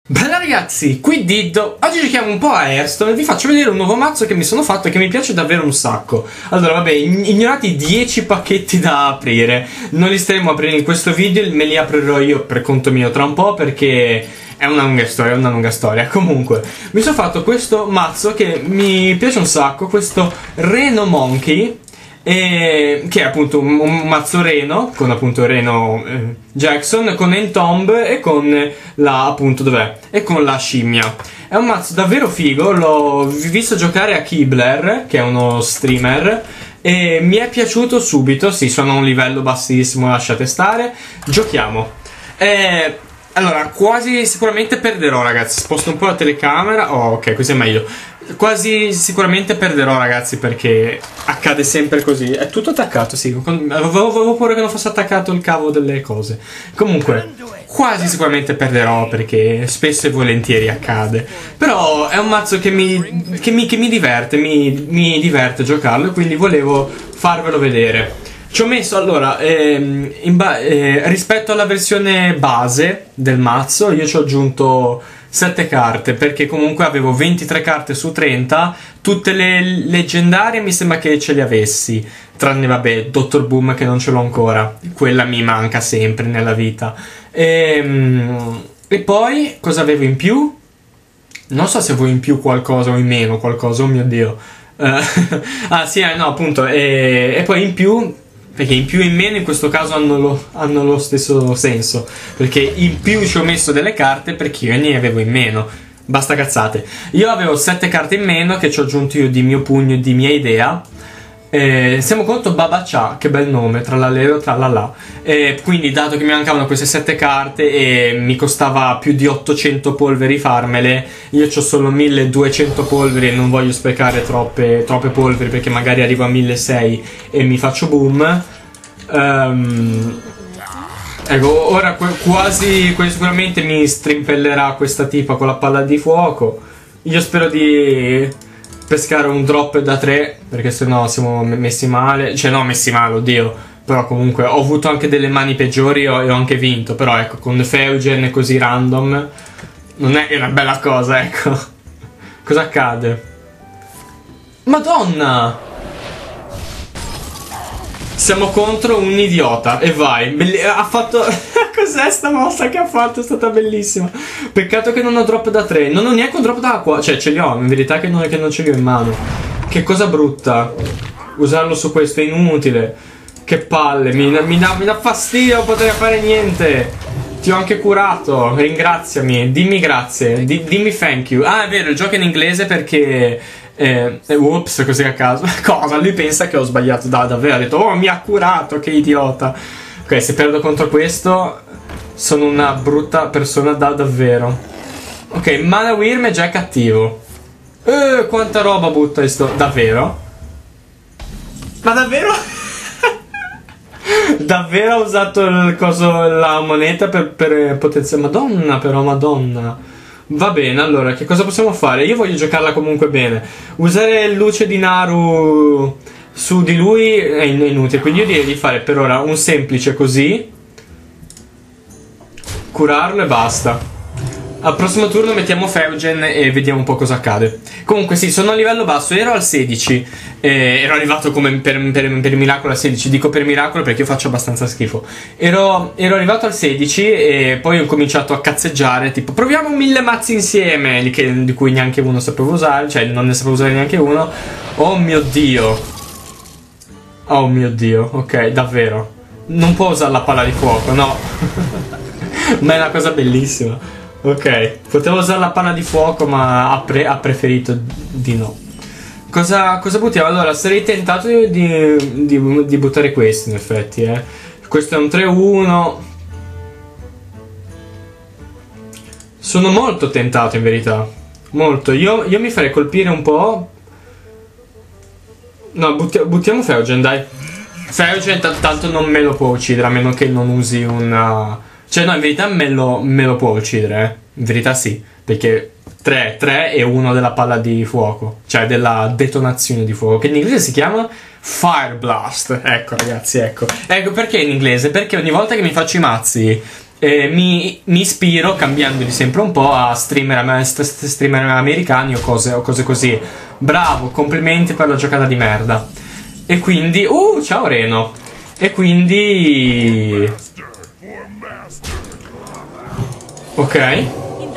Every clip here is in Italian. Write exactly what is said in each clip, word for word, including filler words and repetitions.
Bella ragazzi, qui Diddo. Oggi giochiamo un po' a Hearthstone e vi faccio vedere un nuovo mazzo che mi sono fatto e che mi piace davvero un sacco. Allora vabbè, ignorati i dieci pacchetti da aprire. Non li staremo a aprire in questo video, me li aprirò io per conto mio tra un po' perché è una lunga storia, è una lunga storia. Comunque, mi sono fatto questo mazzo che mi piace un sacco, questo Reno Monkey. E, che è appunto un, un mazzo Reno, con appunto Reno eh, Jackson, con Entomb e con la, appunto, dov'è? E con la scimmia. È un mazzo davvero figo, l'ho visto giocare a Kibler, che è uno streamer, e mi è piaciuto subito. Sì, sono a un livello bassissimo, lasciate stare. Giochiamo. E, allora, quasi sicuramente perderò, ragazzi. Sposto un po' la telecamera. Oh, ok, così è meglio. Quasi sicuramente perderò, ragazzi, perché accade sempre così. È tutto attaccato, sì. Avevo, avevo paura che non fosse attaccato il cavo delle cose. Comunque, quasi sicuramente perderò perché spesso e volentieri accade. Però è un mazzo che mi, che mi, che mi diverte, mi, mi diverte giocarlo, quindi volevo farvelo vedere. Ci ho messo, allora, ehm, in ba eh, rispetto alla versione base del mazzo, io ci ho aggiunto sette carte, perché comunque avevo ventitré carte su trenta, tutte le leggendarie mi sembra che ce le avessi, tranne vabbè, Dottor Boom che non ce l'ho ancora, quella mi manca sempre nella vita. E, e poi, cosa avevo in più? Non so se avevo in più qualcosa o in meno qualcosa, oh mio Dio. Uh, ah sì, no appunto, e, e poi in più... Perché in più e in meno in questo caso hanno lo, hanno lo stesso senso. Perché in più ci ho messo delle carte perché io ne avevo in meno. Basta cazzate. Io avevo sette carte in meno che ci ho aggiunto io di mio pugno e di mia idea. Eh, siamo contro Baba Cha, che bel nome, tra l'alero tra la la. Eh, quindi dato che mi mancavano queste sette carte e mi costava più di ottocento polveri farmele, io ho solo milleduecento polveri e non voglio sprecare troppe, troppe polveri perché magari arrivo a milleseicento e mi faccio boom. Um, ecco, ora quasi, quasi sicuramente mi strimpellerà questa tipa con la palla di fuoco. Io spero di pescare un drop da tre, perché sennò siamo messi male. Cioè no, messi male, oddio. Però comunque ho avuto anche delle mani peggiori e ho, e ho anche vinto. Però ecco, con Feugen così random non è una bella cosa, ecco. Cosa accade? Madonna! Siamo contro un idiota. E vai. Belli ha fatto... Cos'è sta mossa che ha fatto? È stata bellissima. Peccato che non ho drop da tre. Non ho neanche un drop da acqua. Cioè ce li ho, in verità che non, che non ce li ho in mano. Che cosa brutta. Usarlo su questo è inutile. Che palle. Mi, mi, dà, mi dà fastidio, non potrei fare niente. Ti ho anche curato. Ringraziami. Dimmi grazie. Di, dimmi thank you. Ah è vero, il gioco è in inglese perché... Eh, eh, ups, così a caso. Cosa? Lui pensa che ho sbagliato da, davvero. Ha detto, oh mi ha curato, che idiota. Ok, se perdo contro questo sono una brutta persona da davvero. Ok, Mana Wyrm è già cattivo. Eh, quanta roba butta sto. Davvero? Ma davvero? Davvero ha usato il coso, la moneta per, per potenziare. Madonna però, madonna. Va bene, allora, che cosa possiamo fare? Io voglio giocarla comunque bene. Usare luce di Naru su di lui è inutile, quindi io direi di fare per ora un semplice così, curarlo e basta. Al prossimo turno mettiamo Feugen e vediamo un po' cosa accade. Comunque sì, sono a livello basso, ero al sedici, eh, ero arrivato come per, per, per miracolo al sedici, dico per miracolo perché io faccio abbastanza schifo. Ero, ero arrivato al sedici e poi ho cominciato a cazzeggiare, tipo proviamo mille mazzi insieme, di, che, di cui neanche uno sapevo usare, cioè non ne sapevo usare neanche uno. Oh mio Dio. Oh mio Dio, ok, davvero. Non può usare la palla di fuoco, no. Ma è una cosa bellissima. Ok, potevo usare la panna di fuoco ma ha, pre ha preferito di no. Cosa, cosa buttiamo? Allora, sarei tentato di, di, di, di buttare questo in effetti, eh. Questo è un tre uno. Sono molto tentato in verità. Molto. Io, io mi farei colpire un po'. No, butti buttiamo Feugen, dai. Feugen tanto non me lo può uccidere, a meno che non usi una... Cioè no, in verità me lo, me lo può uccidere, eh. In verità sì, perché tre, tre e uno della palla di fuoco, cioè della detonazione di fuoco, che in inglese si chiama Fire Blast. Ecco ragazzi, ecco. Ecco perché in inglese, perché ogni volta che mi faccio i mazzi eh, mi, mi ispiro, cambiandoli sempre un po', a streamer, streamer americani o cose, o cose così. Bravo, complimenti per la giocata di merda. E quindi... Uh, ciao Reno. E quindi... Ok.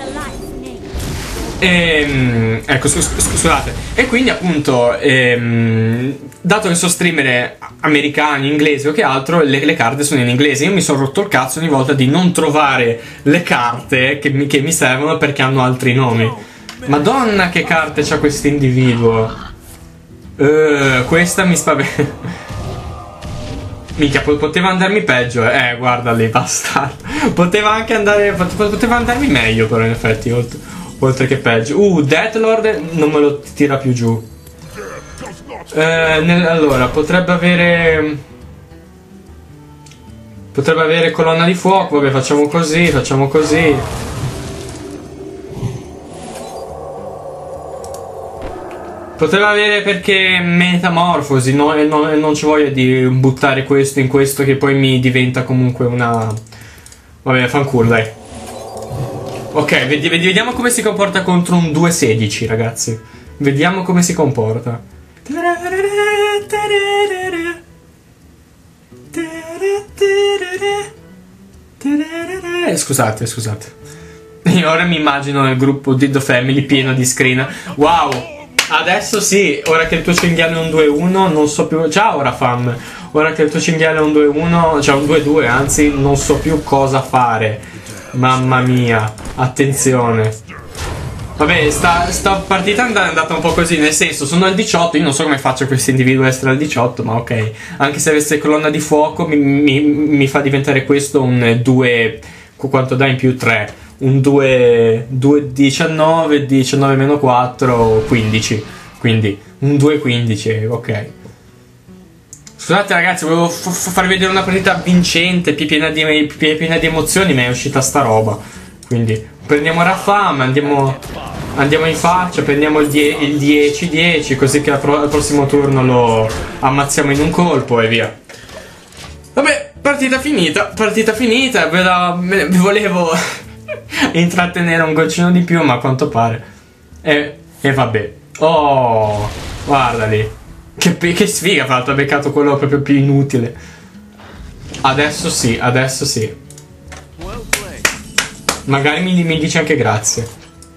Ehm, ecco, scus scusate. E quindi appunto, ehm, dato che sono streamer americani, inglesi o che altro, le, le carte sono in inglese. Io mi sono rotto il cazzo ogni volta di non trovare le carte che mi, che mi servono perché hanno altri nomi. Madonna che carte c'ha questo individuo. uh, Questa mi spaventa. Minchia, poteva andarmi peggio. Eh, guarda lì, bastardo. Poteva anche andare, poteva andarmi meglio però in effetti, oltre, oltre che peggio. Uh, Deathlord non me lo tira più giù. eh, nel, Allora, potrebbe avere... Potrebbe avere colonna di fuoco. Vabbè, facciamo così, facciamo così. Poteva avere perché metamorfosi, no? E non, non ci voglio di buttare questo in questo che poi mi diventa comunque una... Vabbè, fanculo, dai. Ok, vedi, vedi, vediamo come si comporta contro un due sedici, ragazzi. Vediamo come si comporta. Scusate, scusate. Io ora mi immagino il gruppo Diddo Family pieno di screen. Wow! Adesso sì, ora che il tuo cinghiale è un due uno, non so più... Ciao Rafam! Ora che il tuo cinghiale è un due uno, cioè un due due, anzi, non so più cosa fare. Mamma mia, attenzione. Vabbè, sta, sta partita è andata un po' così, nel senso, sono al diciotto, io non so come faccio questo individuo a essere al diciotto, ma ok. Anche se avesse colonna di fuoco, mi, mi, mi fa diventare questo un due... Quanto dà in più tre? Un due, due diciannove, diciannove meno quattro, quindici. Quindi un due quindici, ok. Scusate ragazzi, volevo farvi vedere una partita vincente, piena di, piena di emozioni, ma è uscita sta roba. Quindi prendiamo Rafam, andiamo, andiamo in faccia, prendiamo il dieci dieci, così che al, pro, al prossimo turno lo ammazziamo in un colpo e via. Vabbè, partita finita, partita finita, ve la, vi volevo... intrattenere un goccino di più, ma a quanto pare. E, e vabbè. Oh, guarda lì. Che, che sfiga, fra l'altro ha beccato quello proprio più inutile. Adesso sì, adesso sì. Magari mi, mi dice anche grazie.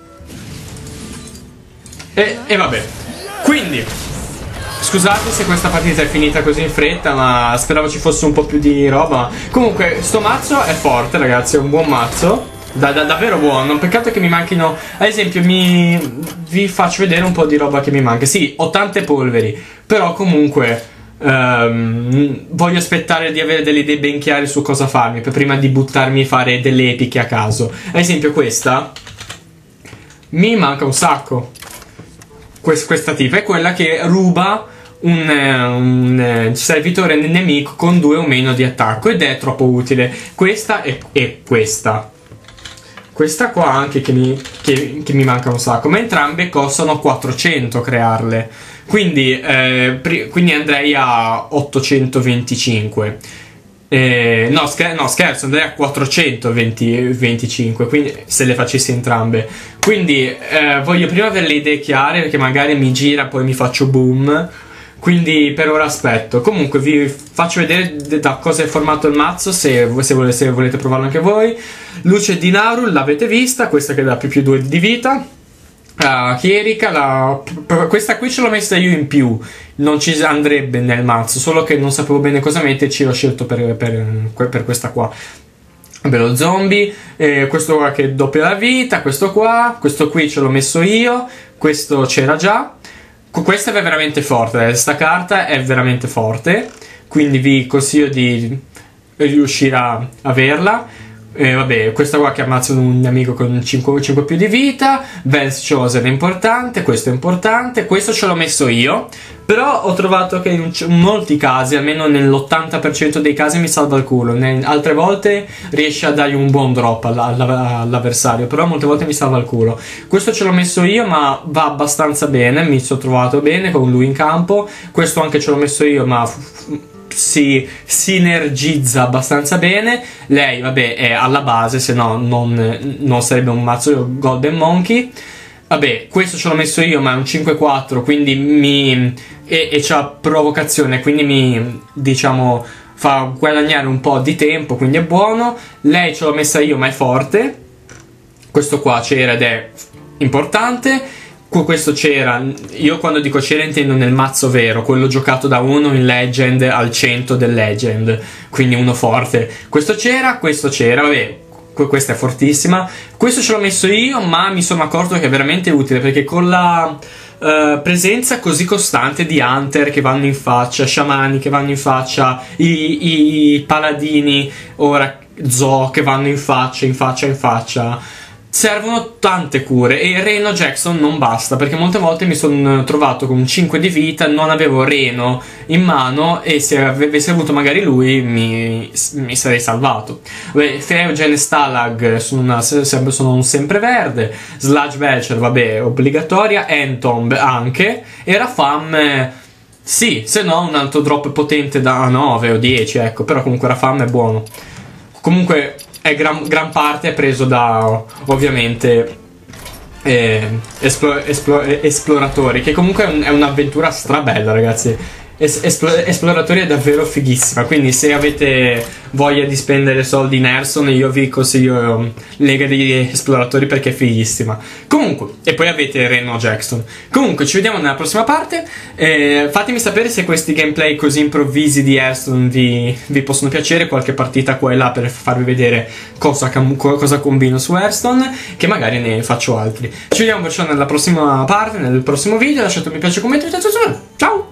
E, e vabbè. Quindi, scusate se questa partita è finita così in fretta, ma speravo ci fosse un po' più di roba. Comunque, sto mazzo è forte, ragazzi, è un buon mazzo. Da, da, davvero buono. Peccato che mi manchino. Ad esempio mi vi faccio vedere un po' di roba che mi manca. Sì, ho tante polveri, però comunque um, voglio aspettare di avere delle idee ben chiare su cosa farmi per prima di buttarmi a fare delle epiche a caso. Ad esempio questa mi manca un sacco. Quest, questa tipa è quella che ruba un, un servitore nemico con due o meno di attacco ed è troppo utile. Questa e, e questa. Questa qua anche che mi, che, che mi manca un sacco, ma entrambe costano quattrocento crearle, quindi, eh, quindi andrei a ottocentoventicinque. Eh, no, scher no, scherzo, andrei a quattrocentoventicinque, quindi se le facessi entrambe. Quindi eh, voglio prima avere le idee chiare, perché magari mi gira, poi mi faccio boom. Quindi per ora aspetto. Comunque vi faccio vedere da cosa è formato il mazzo, se, se, volete, se volete provarlo anche voi. Luce di Narul l'avete vista, questa che dà più più due di vita. Uh, Chierica, la... questa qui ce l'ho messa io in più, non ci andrebbe nel mazzo, solo che non sapevo bene cosa metterci, l'ho scelto per, per, per questa qua. Vabbè, lo zombie, eh, questo qua che doppia la vita, questo qua, questo qui ce l'ho messo io, questo c'era già. Questa è veramente forte, questa carta è veramente forte, quindi vi consiglio di riuscire a averla. Eh, vabbè, questa qua che ammazza un nemico con cinque, cinque più di vita. Vance Chosen è importante, questo è importante, questo ce l'ho messo io, però ho trovato che in molti casi, almeno nell'ottanta per cento dei casi, mi salva il culo. Ne, altre volte riesce a dargli un buon drop all'avversario, però molte volte mi salva il culo. Questo ce l'ho messo io, ma va abbastanza bene, mi sono trovato bene con lui in campo. Questo anche ce l'ho messo io, ma si sinergizza abbastanza bene. Lei vabbè è alla base, se no non, non sarebbe un mazzo Golden Monkey. Vabbè, questo ce l'ho messo io, ma è un cinque quattro, quindi mi... e, e c'ha provocazione, quindi mi, diciamo, fa guadagnare un po' di tempo, quindi è buono. Lei ce l'ho messa io, ma è forte. Questo qua c'era ed è importante. Questo c'era, io quando dico c'era intendo nel mazzo vero, quello giocato da uno in Legend al cento del Legend, quindi uno forte. Questo c'era, questo c'era, vabbè, questa è fortissima. Questo ce l'ho messo io, ma mi sono accorto che è veramente utile, perché con la uh, presenza così costante di Hunter che vanno in faccia, sciamani che vanno in faccia, i, i paladini, ora zoo che vanno in faccia, in faccia, in faccia, servono tante cure, e Reno Jackson non basta, perché molte volte mi sono trovato con cinque di vita, non avevo Reno in mano, e se avessi avuto magari lui mi, mi sarei salvato. Feogen e Stalag sono, una, sono un sempreverde. Sludge Belcher vabbè obbligatoria, Entomb anche, e Rafam eh, sì, se no un altro drop potente da nove o dieci, ecco, però comunque Rafam è buono. Comunque è gran, gran parte è preso da ovviamente eh, esplo, esplo, esploratori, che comunque è, un, è un'avventura strabella, ragazzi. Es, esplo, esploratori è davvero fighissima, quindi se avete voglia di spendere soldi in Hearthstone io vi consiglio Lega degli Esploratori, perché è fighissima. Comunque, e poi avete Reno Jackson. Comunque ci vediamo nella prossima parte. eh, fatemi sapere se questi gameplay così improvvisi di Hearthstone vi, vi possono piacere, qualche partita qua e là per farvi vedere cosa, cosa combino su Hearthstone, che magari ne faccio altri. Ci vediamo perciò nella prossima parte, nel prossimo video. Lasciate un mi piace, commento, ciao!